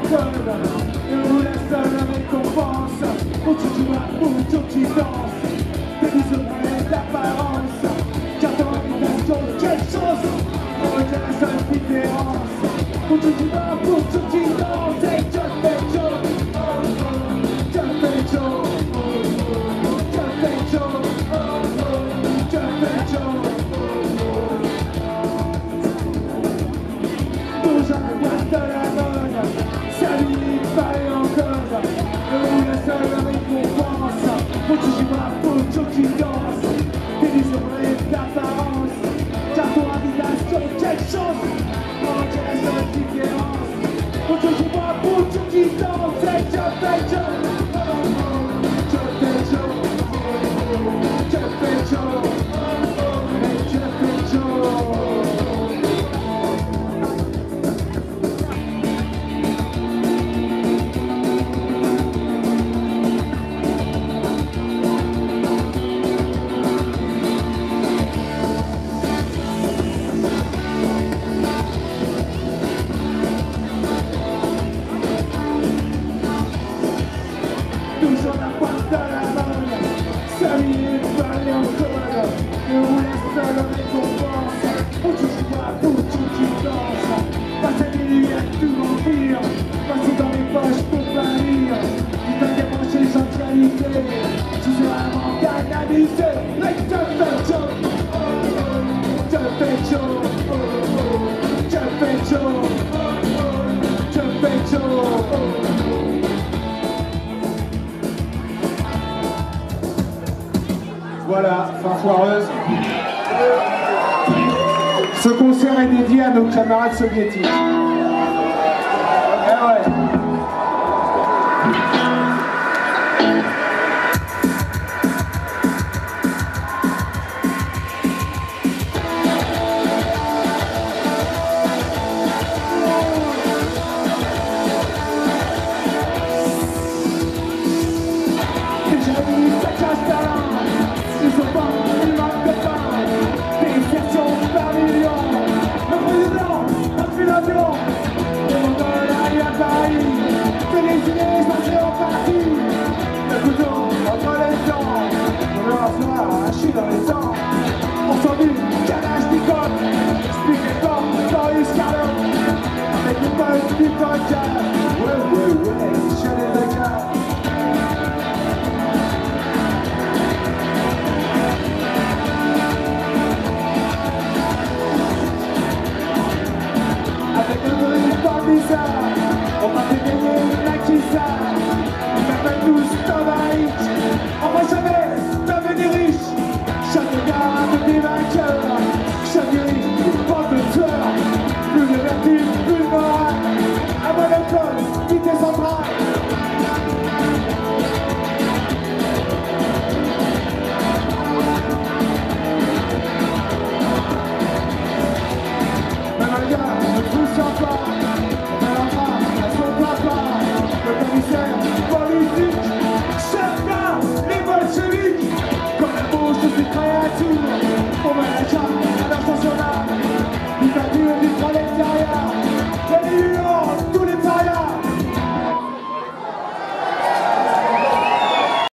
code et où la seule récompense pour tout tu vois, pour tout tu danses. T'es du secret d'apparence, car ton invitation quelque chose. Oh, c'est la seule différence. Pour tout tu vas, pour tout tu danses. Et just fais Joe, just fais Joe, just fais Joe, just fais Joe. Toujours la boîte de la mode, salut il paraît encore. Et où la seule récompense, pour tout tu vas, pour tout tu danses. T'es du secret d'apparence, car ton invitation quelque chose. Oh, c'est la seule différence. Pour tout tu vas, pour tout tu danses. Et just fais Joe, just fais Joe, just fais Joe, et just fais Joe. Toujours la pointe de la mode, salut il paraît encore. Et où la seule récompense, pour tout tu vois, pour tout tu danses. Passer des lunettes, tout remplir, passer dans les poches pour pas rire. Tu t'as débranché sans qualité, tu seras vraiment canalisé. Mais je fais Joe, je fais Joe, je fais Joe, je fais Joe. Voilà, fin foireuse. Ce concert est dédié à nos camarades soviétiques. Eh ouais. Déjà vu ça casse ta langue. Ils sont pas, ils manquent de pain. Des versions par millions. Un président, un filateur. Les Mongols arrivent à Paris. Que les idées passées en partie. Le couteau entre les dents. On leur soir arraché dans les dents. Entendu, canage d'icône. Explique les corps, Boris Carlo. Avec une bonne du podcast. Ouais, ouais.